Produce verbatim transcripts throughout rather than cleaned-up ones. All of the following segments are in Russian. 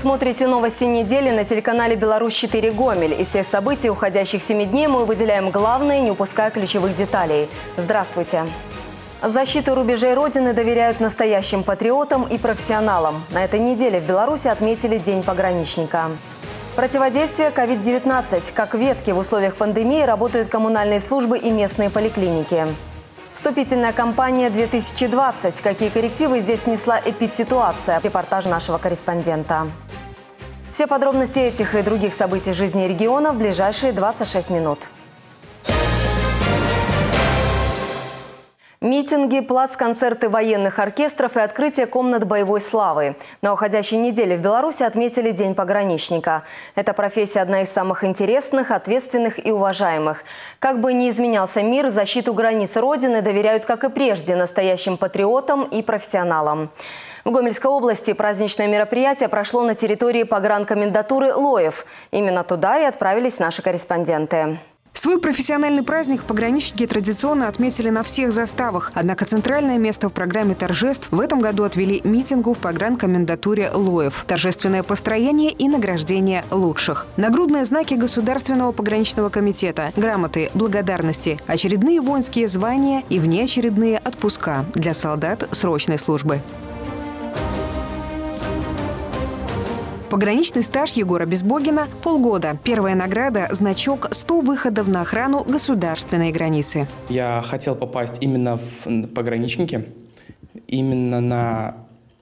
смотрите новости недели на телеканале «Беларусь четыре Гомель». Из всех событий уходящих семи дней мы выделяем главные, не упуская ключевых деталей. Здравствуйте. Защиту рубежей Родины доверяют настоящим патриотам и профессионалам. На этой неделе в Беларуси отметили День пограничника. Противодействие ковид девятнадцать. Как ветки в условиях пандемии работают коммунальные службы и местные поликлиники. Вступительная кампания две тысячи двадцать. Какие коррективы здесь внесла эпидситуация? Репортаж нашего корреспондента. Все подробности этих и других событий жизни региона в ближайшие двадцать шесть минут. Митинги, плац-концерты военных оркестров и открытие комнат боевой славы. На уходящей неделе в Беларуси отметили День пограничника. Эта профессия одна из самых интересных, ответственных и уважаемых. Как бы ни изменялся мир, защиту границ Родины доверяют, как и прежде, настоящим патриотам и профессионалам. В Гомельской области праздничное мероприятие прошло на территории погранкомендатуры Лоев. Именно туда и отправились наши корреспонденты. Свой профессиональный праздник пограничники традиционно отметили на всех заставах. Однако центральное место в программе торжеств в этом году отвели митингу в погранкомендатуре Лоев. Торжественное построение и награждение лучших. Нагрудные знаки Государственного пограничного комитета, грамоты, благодарности, очередные воинские звания и внеочередные отпуска для солдат срочной службы. Пограничный стаж Егора Безбогина – полгода. Первая награда – значок сто выходов на охрану государственной границы. Я хотел попасть именно в пограничники, именно на,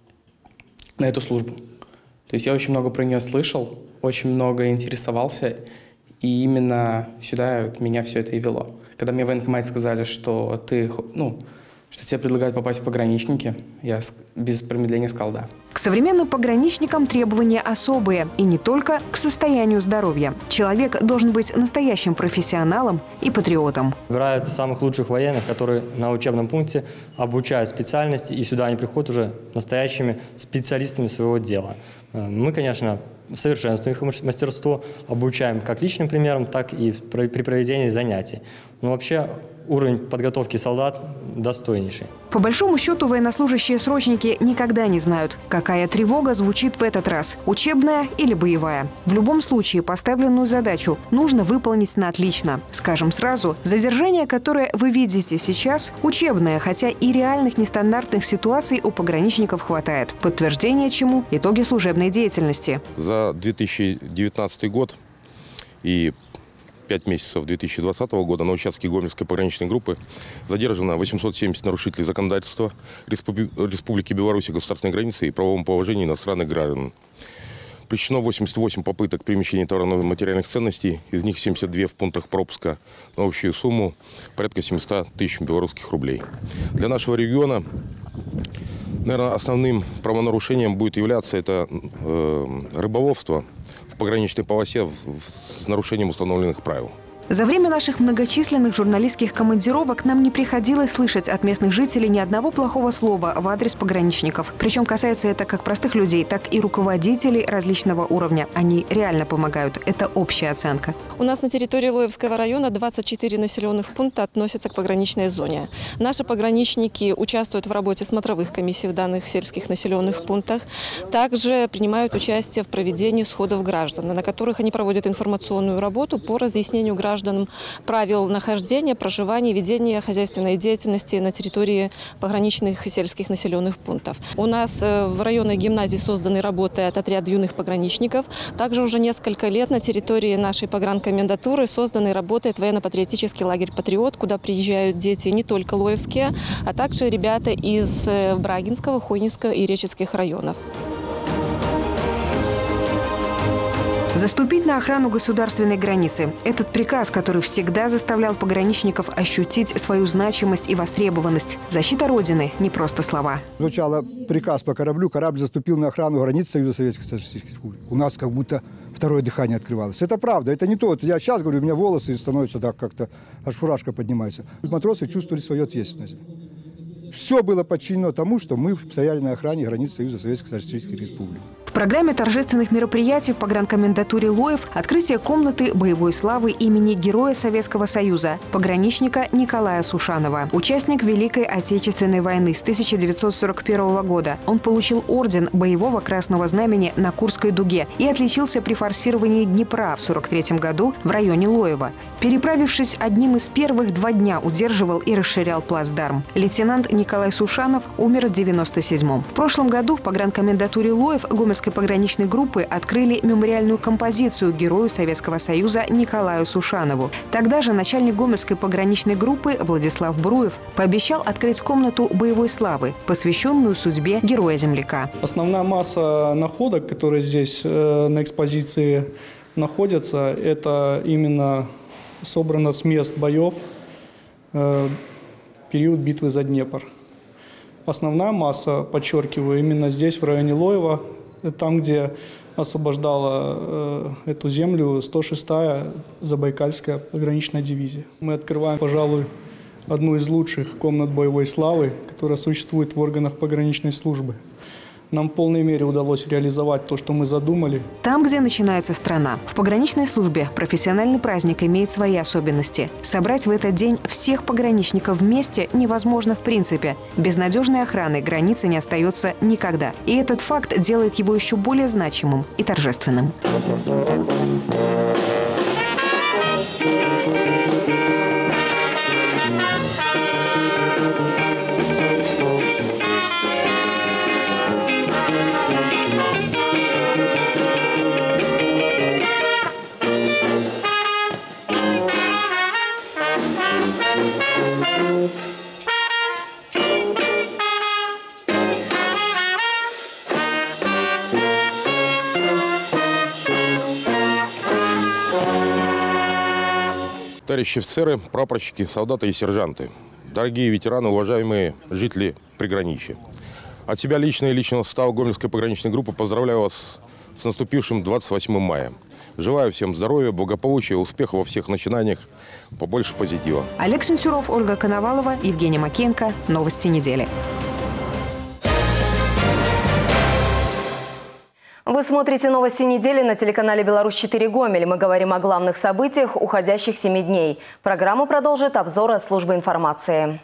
на эту службу. То есть я очень много про нее слышал, очень много интересовался, и именно сюда меня все это и вело. Когда мне в военкомате сказали, что, ты, ну, что тебе предлагают попасть в пограничники, я без промедления сказал «да». К современным пограничникам требования особые. И не только к состоянию здоровья. Человек должен быть настоящим профессионалом и патриотом. Выбирают самых лучших военных, которые на учебном пункте обучают специальности, и сюда они приходят уже настоящими специалистами своего дела. Мы, конечно, совершенствуем их мастерство, обучаем как личным примером, так и при проведении занятий. Но вообще уровень подготовки солдат достойнейший. По большому счету, военнослужащие-срочники никогда не знают, какая тревога звучит в этот раз – учебная или боевая. В любом случае, поставленную задачу нужно выполнить на отлично. Скажем сразу, задержание, которое вы видите сейчас – учебное, хотя и реальных нестандартных ситуаций у пограничников хватает. Подтверждение чему – итоги служебной деятельности. За две тысячи девятнадцатый год и пять месяцев две тысячи двадцатого года на участке Гомельской пограничной группы задержано восемьсот семьдесят нарушителей законодательства Республики Беларусь, государственной границы и правовому положению иностранных граждан. Пресечено восемьдесят восемь попыток перемещения товарно-материальных ценностей, из них семьдесят две в пунктах пропуска на общую сумму порядка семисот тысяч белорусских рублей. Для нашего региона, наверное, основным правонарушением будет являться это э, рыболовство в пограничной полосе в, в, с нарушением установленных правил. За время наших многочисленных журналистских командировок нам не приходилось слышать от местных жителей ни одного плохого слова в адрес пограничников. Причем касается это как простых людей, так и руководителей различного уровня. Они реально помогают. Это общая оценка. У нас на территории Лоевского района двадцать четыре населенных пункта относятся к пограничной зоне. Наши пограничники участвуют в работе смотровых комиссий в данных сельских населенных пунктах. Также принимают участие в проведении сходов граждан, на которых они проводят информационную работу по разъяснению граждан правил нахождения, проживания, ведения хозяйственной деятельности на территории пограничных и сельских населенных пунктов. У нас в районной гимназии созданы работает отряд юных пограничников. Также уже несколько лет на территории нашей погранкомендатуры создан и работает военно-патриотический лагерь «Патриот», куда приезжают дети не только лоевские, а также ребята из Брагинского, Хойницкого и Речицких районов. Заступить на охрану государственной границы. Этот приказ, который всегда заставлял пограничников ощутить свою значимость и востребованность. Защита Родины – не просто слова. Звучало приказ по кораблю, корабль заступил на охрану границ Союза Советских Социалистических Республик. У нас как будто второе дыхание открывалось. Это правда, это не то. Я сейчас говорю, у меня волосы становятся так как-то, аж фуражка поднимается. Матросы чувствовали свою ответственность. Все было подчинено тому, что мы стояли на охране границ Союза Советских Социалистических Республик. В программе торжественных мероприятий в погранкомендатуре Лоев открытие комнаты боевой славы имени Героя Советского Союза, пограничника Николая Сушанова. Участник Великой Отечественной войны с тысяча девятьсот сорок первого года. Он получил орден Боевого Красного Знамени на Курской дуге и отличился при форсировании Днепра в сорок третьем году в районе Лоева. Переправившись, одним из первых два дня удерживал и расширял плацдарм. Лейтенант Николай Сушанов умер в девяносто седьмом. В прошлом году в погранкомендатуре Лоев Гомельской пограничной группы открыли мемориальную композицию Герою Советского Союза Николаю Сушанову. Тогда же начальник Гомельской пограничной группы Владислав Бруев пообещал открыть комнату боевой славы, посвященную судьбе героя-земляка. Основная масса находок, которые здесь э, на экспозиции находятся, это именно собрано с мест боев э, период битвы за Днепр. Основная масса, подчеркиваю, именно здесь, в районе Лоева, там, где освобождала э, эту землю сто шестая Забайкальская пограничная дивизия. Мы открываем, пожалуй, одну из лучших комнат боевой славы, которая существует в органах пограничной службы. Нам в полной мере удалось реализовать то, что мы задумали. Там, где начинается страна. В пограничной службе профессиональный праздник имеет свои особенности. Собрать в этот день всех пограничников вместе невозможно в принципе. Без надежной охраны границы не остается никогда. И этот факт делает его еще более значимым и торжественным. Товарищи офицеры, прапорщики, солдаты и сержанты, дорогие ветераны, уважаемые жители приграничья. От себя лично и личного состава Гомельской пограничной группы поздравляю вас с наступившим двадцать восьмым мая. Желаю всем здоровья, благополучия, успеха во всех начинаниях, побольше позитива. Олег Сенцюров, Ольга Коновалова, Евгений Макеенко. Новости недели. Вы смотрите новости недели на телеканале «Беларусь четыре Гомель». Мы говорим о главных событиях уходящих семи дней. Программу продолжит обзор от службы информации.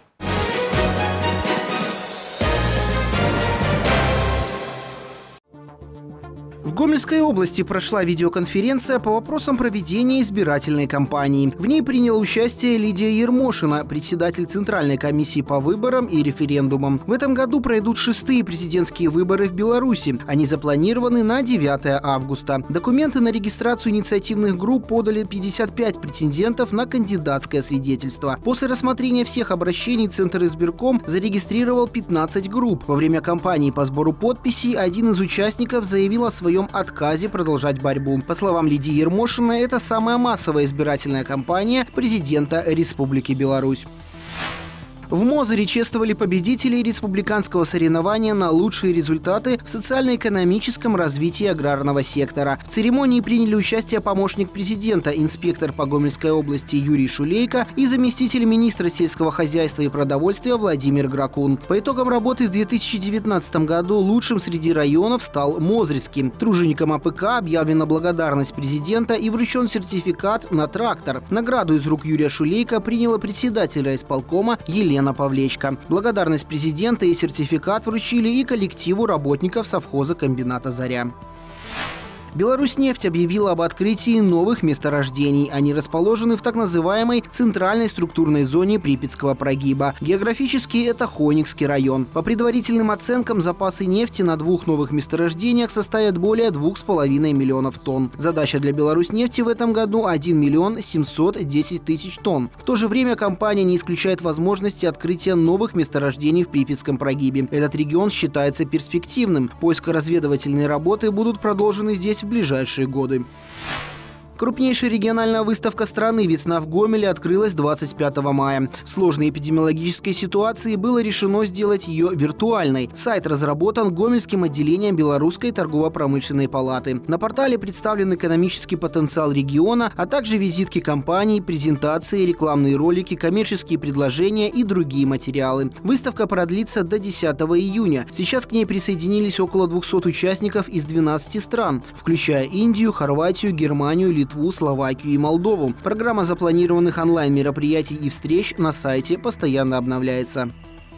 В Гомельской области прошла видеоконференция по вопросам проведения избирательной кампании. В ней приняла участие Лидия Ермошина, председатель Центральной комиссии по выборам и референдумам. В этом году пройдут шестые президентские выборы в Беларуси. Они запланированы на девятое августа. Документы на регистрацию инициативных групп подали пятьдесят пять претендентов на кандидатское свидетельство. После рассмотрения всех обращений Центр избирком зарегистрировал пятнадцать групп. Во время кампании по сбору подписей один из участников заявил о своем отказе продолжать борьбу. По словам Лидии Ермошиной, это самая массовая избирательная кампания президента Республики Беларусь. В Мозыре чествовали победителей республиканского соревнования на лучшие результаты в социально-экономическом развитии аграрного сектора. В церемонии приняли участие помощник президента, инспектор по Гомельской области Юрий Шулейко и заместитель министра сельского хозяйства и продовольствия Владимир Гракун. По итогам работы в две тысячи девятнадцатом году лучшим среди районов стал Мозырский. Труженикам А П К объявлена благодарность президента и вручен сертификат на трактор. Награду из рук Юрия Шулейко приняла председатель райисполкома Елена Елена Павлечко. Благодарность президента и сертификат вручили и коллективу работников совхоза комбината «Заря». Беларусьнефть объявила об открытии новых месторождений. Они расположены в так называемой центральной структурной зоне Припятского прогиба. Географически это Хойникский район. По предварительным оценкам, запасы нефти на двух новых месторождениях составят более двух с половиной миллионов тонн. Задача для Беларусьнефти в этом году – один миллион семьсот десять тысяч тонн. В то же время компания не исключает возможности открытия новых месторождений в Припятском прогибе. Этот регион считается перспективным. Поиско-разведывательные работы будут продолжены здесь в ближайшие годы. Крупнейшая региональная выставка страны «Весна в Гомеле» открылась двадцать пятого мая. В сложной эпидемиологической ситуации было решено сделать ее виртуальной. Сайт разработан Гомельским отделением Белорусской торгово-промышленной палаты. На портале представлен экономический потенциал региона, а также визитки компаний, презентации, рекламные ролики, коммерческие предложения и другие материалы. Выставка продлится до десятого июня. Сейчас к ней присоединились около двухсот участников из двенадцати стран, включая Индию, Хорватию, Германию, Литву, Словакию и Молдову. Программа запланированных онлайн-мероприятий и встреч на сайте постоянно обновляется.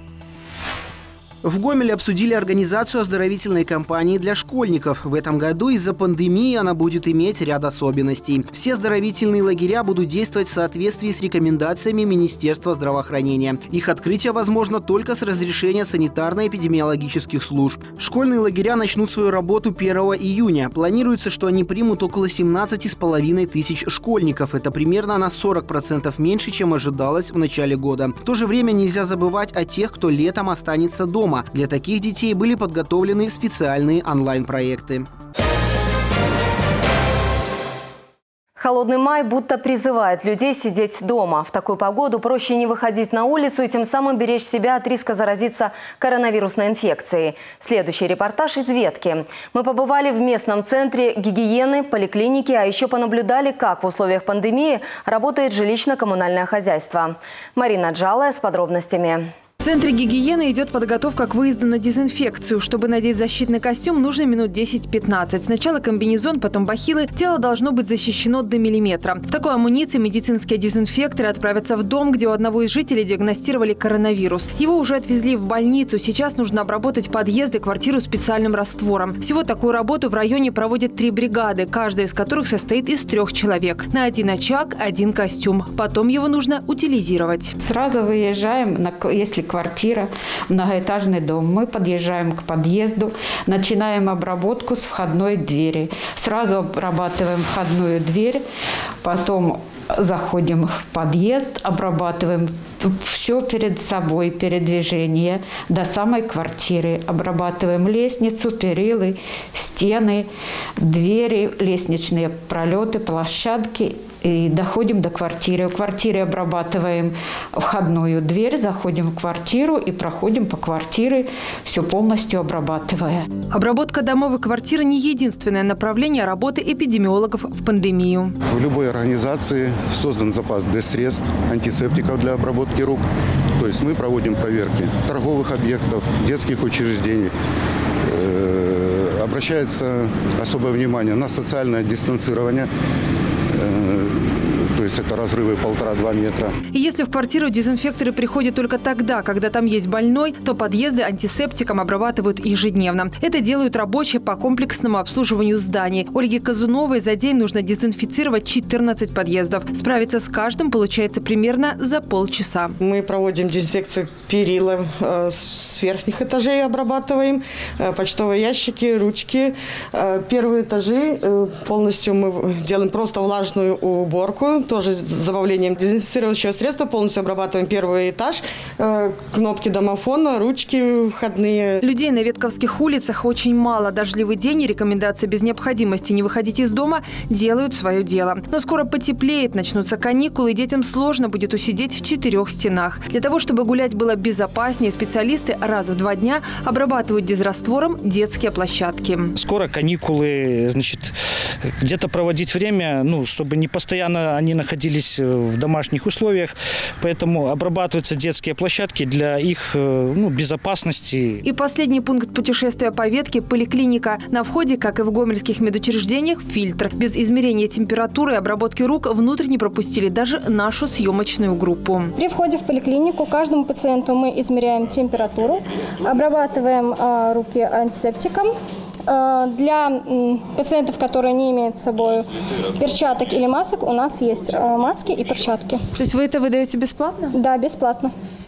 В Гомеле обсудили организацию оздоровительной кампании для школьников. В этом году из-за пандемии она будет иметь ряд особенностей. Все оздоровительные лагеря будут действовать в соответствии с рекомендациями Министерства здравоохранения. Их открытие возможно только с разрешения санитарно-эпидемиологических служб. Школьные лагеря начнут свою работу первого июня. Планируется, что они примут около семнадцати с половиной тысяч школьников. Это примерно на сорок процентов меньше, чем ожидалось в начале года. В то же время нельзя забывать о тех, кто летом останется дома. Для таких детей были подготовлены специальные онлайн-проекты. Холодный май будто призывает людей сидеть дома. В такую погоду проще не выходить на улицу и тем самым беречь себя от риска заразиться коронавирусной инфекцией. Следующий репортаж из Ветки. Мы побывали в местном центре гигиены, поликлиники, а еще понаблюдали, как в условиях пандемии работает жилищно-коммунальное хозяйство. Марина Джалая с подробностями. В центре гигиены идет подготовка к выезду на дезинфекцию. Чтобы надеть защитный костюм, нужно минут десять-пятнадцать. Сначала комбинезон, потом бахилы. Тело должно быть защищено до миллиметра. В такой амуниции медицинские дезинфекторы отправятся в дом, где у одного из жителей диагностировали коронавирус. Его уже отвезли в больницу. Сейчас нужно обработать подъезды, квартиру специальным раствором. Всего такую работу в районе проводят три бригады, каждая из которых состоит из трех человек. На один очаг, один костюм. Потом его нужно утилизировать. Сразу выезжаем, если квартира, многоэтажный дом. Мы подъезжаем к подъезду, начинаем обработку с входной двери. Сразу обрабатываем входную дверь, потом заходим в подъезд, обрабатываем все перед собой, передвижение до самой квартиры. Обрабатываем лестницу, перилы, стены, двери, лестничные пролеты, площадки. И доходим до квартиры. В квартире обрабатываем входную дверь, заходим в квартиру и проходим по квартире, все полностью обрабатывая. Обработка домов и квартир – не единственное направление работы эпидемиологов в пандемию. В любой организации создан запас средств, антисептиков для обработки рук. То есть мы проводим проверки торговых объектов, детских учреждений. Обращается особое внимание на социальное дистанцирование. То есть это разрывы полтора-два метра. И если в квартиру дезинфекторы приходят только тогда, когда там есть больной, то подъезды антисептиком обрабатывают ежедневно. Это делают рабочие по комплексному обслуживанию зданий. Ольге Казуновой за день нужно дезинфицировать четырнадцать подъездов. Справиться с каждым получается примерно за полчаса. Мы проводим дезинфекцию перила с верхних этажей, обрабатываем почтовые ящики, ручки. Первые этажи полностью мы делаем просто влажную уборку. Тоже с добавлением дезинфицирующего средства полностью обрабатываем первый этаж. Кнопки домофона, ручки входные. Людей на ветковских улицах очень мало. Дождливый день и рекомендации без необходимости не выходить из дома делают свое дело. Но скоро потеплеет, начнутся каникулы, и детям сложно будет усидеть в четырех стенах. Для того, чтобы гулять было безопаснее, специалисты раз в два дня обрабатывают дезраствором детские площадки. Скоро каникулы, значит, где-то проводить время, ну, чтобы не постоянно они находились в домашних условиях, поэтому обрабатываются детские площадки для их, ну, безопасности. И последний пункт путешествия по Ветке – поликлиника. На входе, как и в гомельских медучреждениях, фильтр. Без измерения температуры и обработки рук внутрь не пропустили даже нашу съемочную группу. При входе в поликлинику каждому пациенту мы измеряем температуру, обрабатываем э, руки антисептиком. Для пациентов, которые не имеют с собой перчаток или масок, у нас есть маски и перчатки. То есть вы это выдаете бесплатно? Да, бесплатно.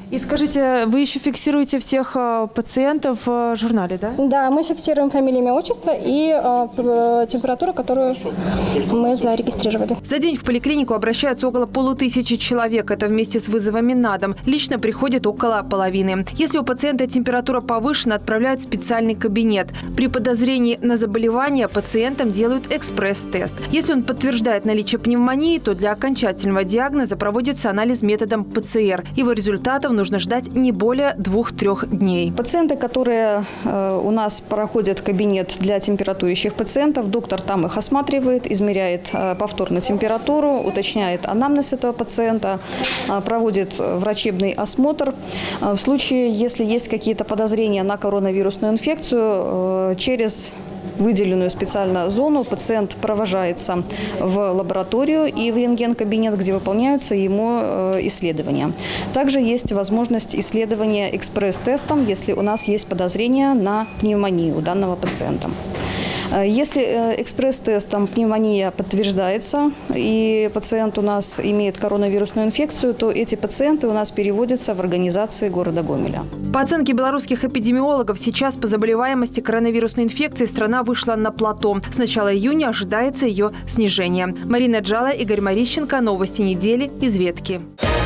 И скажите, вы еще фиксируете всех пациентов в журнале, да? Да, мы фиксируем фамилию, имя, отчество и э, температуру, которую мы зарегистрировали. За день в поликлинику обращаются около полутысячи человек. Это вместе с вызовами на дом. Лично приходит около половины. Если у пациента температура повышена, отправляют в специальный кабинет. При подозрении на заболевание пациентам делают экспресс-тест. Если он подтверждает наличие пневмонии, то для окончательного диагноза проводится анализ методом ПЦР. Его результатов нужно ждать не более двух-трех дней. Пациенты, которые э, у нас проходят в кабинет для температурящих пациентов, доктор там их осматривает, измеряет э, повторно температуру, уточняет анамнез этого пациента, э, проводит врачебный осмотр. Э, в случае, если есть какие-то подозрения на коронавирусную инфекцию, э, через выделенную специально зону пациент провожается в лабораторию и в рентген-кабинет, где выполняются ему исследования. Также есть возможность исследования экспресс-тестом, если у нас есть подозрение на пневмонию у данного пациента. Если экспресс-тестом пневмония подтверждается и пациент у нас имеет коронавирусную инфекцию, то эти пациенты у нас переводятся в организации города Гомеля. По оценке белорусских эпидемиологов, сейчас по заболеваемости коронавирусной инфекцией страна вышла на плато. С начала июня ожидается ее снижение. Марина Джала, Игорь Марищенко. Новости недели из Ветки.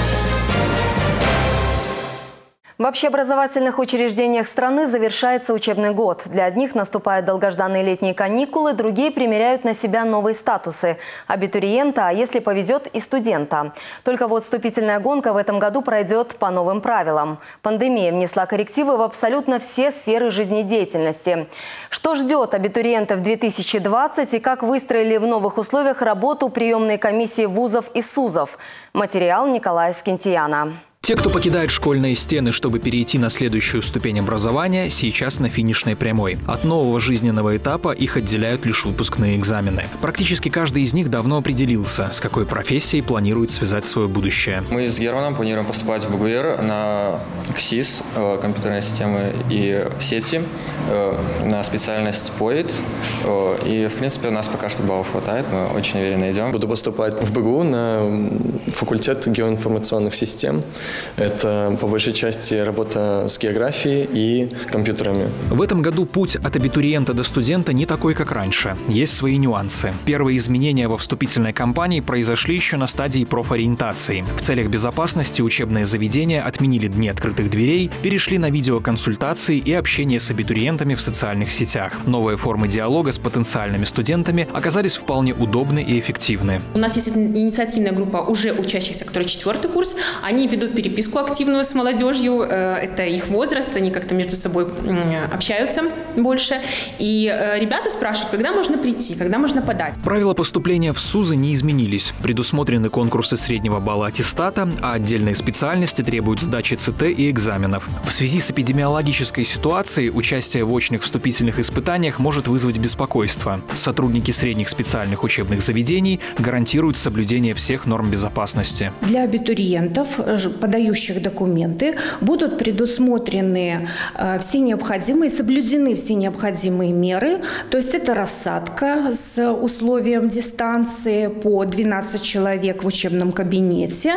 В общеобразовательных учреждениях страны завершается учебный год. Для одних наступают долгожданные летние каникулы, другие примеряют на себя новые статусы – абитуриента, а если повезет – и студента. Только вот вступительная гонка в этом году пройдет по новым правилам. Пандемия внесла коррективы в абсолютно все сферы жизнедеятельности. Что ждет абитуриентов две тысячи двадцать и как выстроили в новых условиях работу приемной комиссии вузов и СУЗов? Материал Николая Скинтияна. Те, кто покидает школьные стены, чтобы перейти на следующую ступень образования, сейчас на финишной прямой. От нового жизненного этапа их отделяют лишь выпускные экзамены. Практически каждый из них давно определился, с какой профессией планирует связать свое будущее. Мы с Германом планируем поступать в БГУИР на КСИС, компьютерные системы и сети, на специальность ПОИТ. И, в принципе, у нас пока что баллов хватает, мы очень уверенно идем. Буду поступать в БГУ на факультет геоинформационных систем. Это, по большей части, работа с географией и компьютерами. В этом году путь от абитуриента до студента не такой, как раньше. Есть свои нюансы. Первые изменения во вступительной кампании произошли еще на стадии профориентации. В целях безопасности учебные заведения отменили дни открытых дверей, перешли на видеоконсультации и общение с абитуриентами в социальных сетях. Новые формы диалога с потенциальными студентами оказались вполне удобны и эффективны. У нас есть инициативная группа уже учащихся, которые четвертый курс. Они ведут переписку активную с молодежью, это их возраст, они как-то между собой общаются больше. И ребята спрашивают, когда можно прийти, когда можно подать. Правила поступления в СУЗы не изменились. Предусмотрены конкурсы среднего балла аттестата, а отдельные специальности требуют сдачи ЦТ и экзаменов. В связи с эпидемиологической ситуацией участие в очных вступительных испытаниях может вызвать беспокойство. Сотрудники средних специальных учебных заведений гарантируют соблюдение всех норм безопасности. Для абитуриентов, подающих документы, будут предусмотрены все необходимые, соблюдены все необходимые меры. То есть это рассадка с условием дистанции по двенадцать человек в учебном кабинете.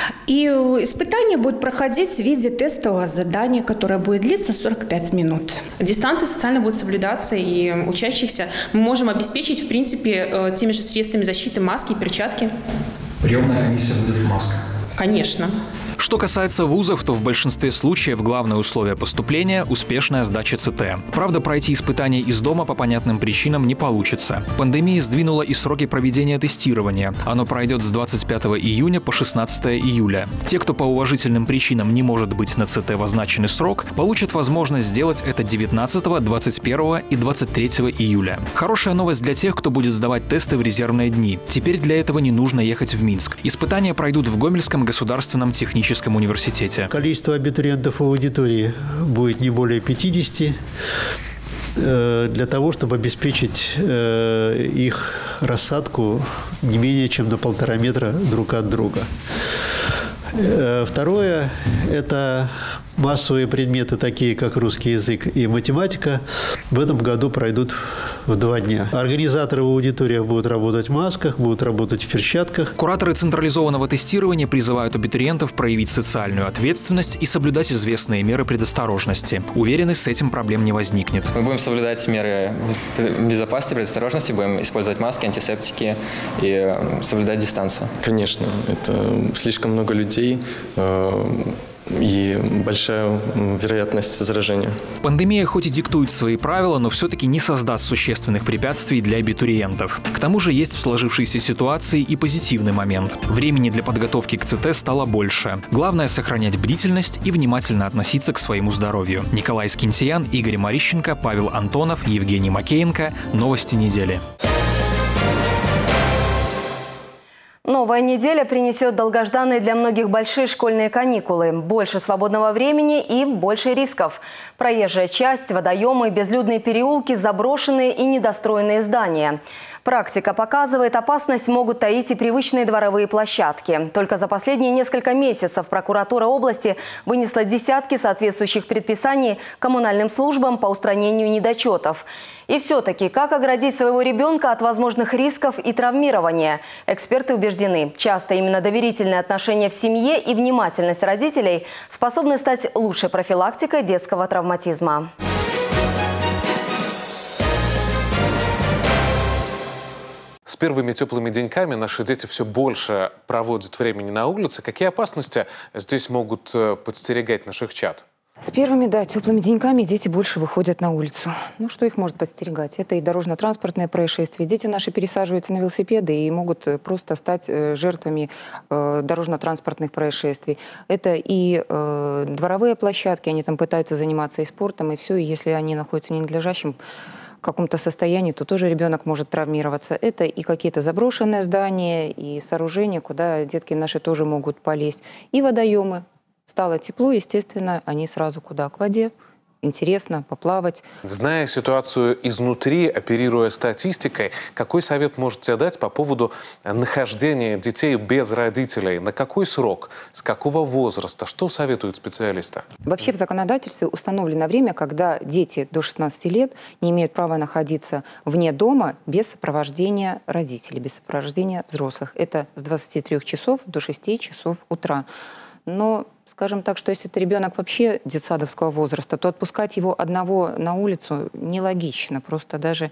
И испытание будет проходить в виде тестового задания, которое будет длиться сорок пять минут. Дистанция социально будет соблюдаться, и учащихся мы можем обеспечить, в принципе, теми же средствами защиты, маски и перчатки. Приемная комиссия будет в масках? Конечно. Что касается вузов, то в большинстве случаев главное условие поступления – успешная сдача ЦТ. Правда, пройти испытания из дома по понятным причинам не получится. Пандемия сдвинула и сроки проведения тестирования. Оно пройдет с двадцать пятого июня по шестнадцатое июля. Те, кто по уважительным причинам не может быть на ЦТ в означенный срок, получат возможность сделать это девятнадцатого, двадцать первого и двадцать третьего июля. Хорошая новость для тех, кто будет сдавать тесты в резервные дни. Теперь для этого не нужно ехать в Минск. Испытания пройдут в Гомельском государственном техническом университете. Количество абитуриентов в аудитории будет не более пятидесяти, для того, чтобы обеспечить их рассадку не менее чем на полтора метра друг от друга. Второе – это Массовые предметы, такие как русский язык и математика, в этом году пройдут в два дня. Организаторы в аудиториях будут работать в масках, будут работать в перчатках. Кураторы централизованного тестирования призывают абитуриентов проявить социальную ответственность и соблюдать известные меры предосторожности. Уверены, с этим проблем не возникнет. Мы будем соблюдать меры безопасности, предосторожности, будем использовать маски, антисептики и соблюдать дистанцию. Конечно, это слишком много людей и большая вероятность заражения. Пандемия хоть и диктует свои правила, но все-таки не создаст существенных препятствий для абитуриентов. К тому же есть в сложившейся ситуации и позитивный момент. Времени для подготовки к ЦТ стало больше. Главное — сохранять бдительность и внимательно относиться к своему здоровью. Николай Скинтиян, Игорь Марищенко, Павел Антонов, Евгений Макеенко. Новости недели. Новая неделя принесет долгожданные для многих большие школьные каникулы. Больше свободного времени и больше рисков. Проезжая часть, водоемы, безлюдные переулки, заброшенные и недостроенные здания. Практика показывает, опасность могут таить и привычные дворовые площадки. Только за последние несколько месяцев прокуратура области вынесла десятки соответствующих предписаний коммунальным службам по устранению недочетов. И все-таки, как оградить своего ребенка от возможных рисков и травмирования? Эксперты убеждены, часто именно доверительные отношения в семье и внимательность родителей способны стать лучшей профилактикой детского травматизма. С первыми теплыми деньками наши дети все больше проводят времени на улице. Какие опасности здесь могут подстерегать наших чад? С первыми, да, теплыми деньками дети больше выходят на улицу. Ну, что их может подстерегать? Это и дорожно-транспортное происшествие. Дети наши пересаживаются на велосипеды и могут просто стать жертвами э, дорожно-транспортных происшествий. Это и э, дворовые площадки, они там пытаются заниматься и спортом, и все. И если они находятся в ненадлежащем в каком-то состоянии, то тоже ребенок может травмироваться. Это и какие-то заброшенные здания, и сооружения, куда детки наши тоже могут полезть. И водоемы. Стало тепло, естественно, они сразу куда? К воде. Интересно поплавать. Зная ситуацию изнутри, оперируя статистикой, какой совет можете дать по поводу нахождения детей без родителей? На какой срок? С какого возраста? Что советуют специалисты? Вообще в законодательстве установлено время, когда дети до шестнадцати лет не имеют права находиться вне дома без сопровождения родителей, без сопровождения взрослых. Это с двадцати трёх часов до шести часов утра. Но, скажем так, что если это ребенок вообще детсадовского возраста, то отпускать его одного на улицу нелогично. Просто даже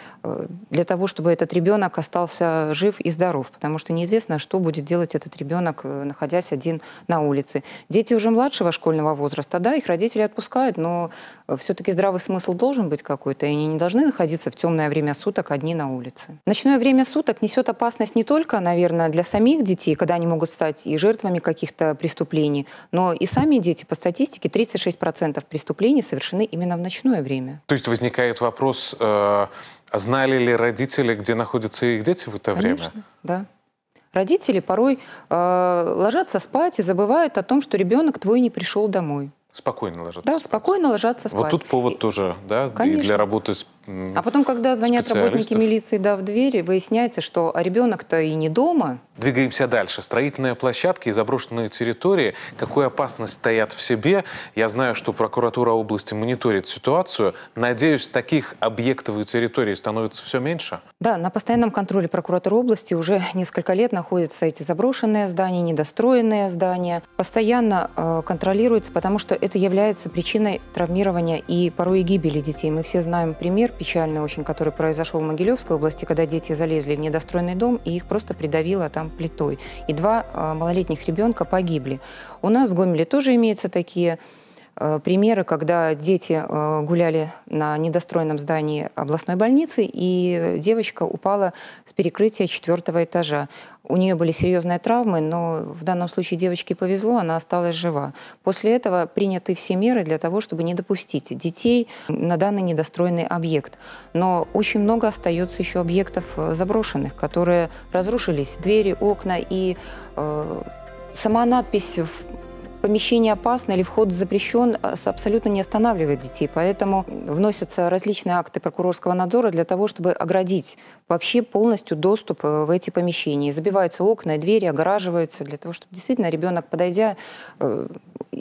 для того, чтобы этот ребенок остался жив и здоров. Потому что неизвестно, что будет делать этот ребенок, находясь один на улице. Дети уже младшего школьного возраста, да, их родители отпускают, но все-таки здравый смысл должен быть какой-то, и они не должны находиться в темное время суток одни на улице. Ночное время суток несет опасность не только, наверное, для самих детей, когда они могут стать и жертвами каких-то преступлений, но и сами дети, по статистике, тридцать шесть процентов преступлений совершены именно в ночное время. То есть возникает вопрос, э, знали ли родители, где находятся их дети в это Конечно, время? Да. Родители порой э, ложатся спать и забывают о том, что ребенок твой не пришел домой. Спокойно ложатся Да, спать. спокойно ложатся спать. Вот тут повод и... тоже, да, и для работы с А потом, когда звонят работники милиции, да, в двери, выясняется, что а ребенок-то и не дома. Двигаемся дальше. Строительные площадки и заброшенные территории. Какую опасность стоят в себе? Я знаю, что прокуратура области мониторит ситуацию. Надеюсь, таких объектов и территорий становится все меньше? Да, на постоянном контроле прокуратуры области уже несколько лет находятся эти заброшенные здания, недостроенные здания. Постоянно э, контролируется, потому что это является причиной травмирования и порой и гибели детей. Мы все знаем пример печальный очень, который произошел в Могилевской области, когда дети залезли в недостроенный дом и их просто придавило там плитой. И два э, малолетних ребенка погибли. У нас в Гомеле тоже имеются такие э, примеры, когда дети э, гуляли на недостроенном здании областной больницы, и девочка упала с перекрытия четвертого этажа. У нее были серьезные травмы, но в данном случае девочке повезло, она осталась жива. После этого приняты все меры для того, чтобы не допустить детей на данный недостроенный объект. Но очень много остается еще объектов заброшенных, которые разрушились, двери, окна, и э, сама надпись в помещение опасно или вход запрещен абсолютно не останавливает детей. Поэтому вносятся различные акты прокурорского надзора для того, чтобы оградить вообще полностью доступ в эти помещения. Забиваются окна и двери, огораживаются для того, чтобы действительно ребенок, подойдя,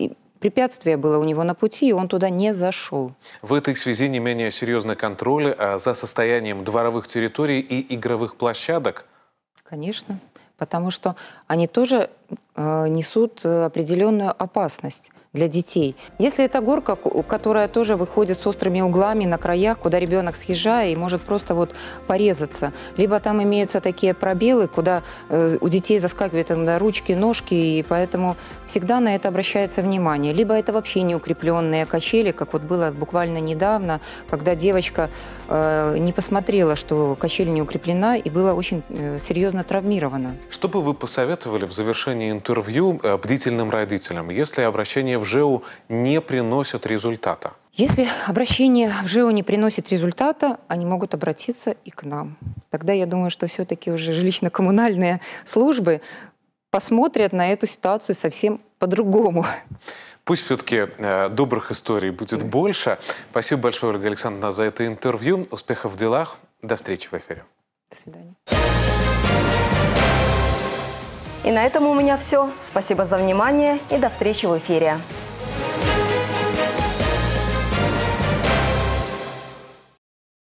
препятствие было у него на пути, и он туда не зашел. В этой связи не менее серьезный контроль за состоянием дворовых территорий и игровых площадок? Конечно, потому что они тоже э, несут определенную опасность для детей. Если это горка, которая тоже выходит с острыми углами на краях, куда ребенок съезжая и может просто вот порезаться, либо там имеются такие пробелы, куда э, у детей заскакивают иногда ручки, ножки, и поэтому всегда на это обращается внимание. Либо это вообще неукрепленные качели, как вот было буквально недавно, когда девочка э, не посмотрела, что качель не укреплена, и была очень э, серьезно травмирована. Что бы вы посоветовали в завершении интервью э, бдительным родителям, если обращение в ЖЭУ не приносит результата? Если обращение в ЖЭУ не приносит результата, они могут обратиться и к нам. Тогда я думаю, что все-таки уже жилищно-коммунальные службы посмотрят на эту ситуацию совсем по-другому. Пусть все-таки э, добрых историй будет больше. Спасибо большое, Ольга Александровна, за это интервью. Успехов в делах. До встречи в эфире. До свидания. И на этом у меня все. Спасибо за внимание и до встречи в эфире.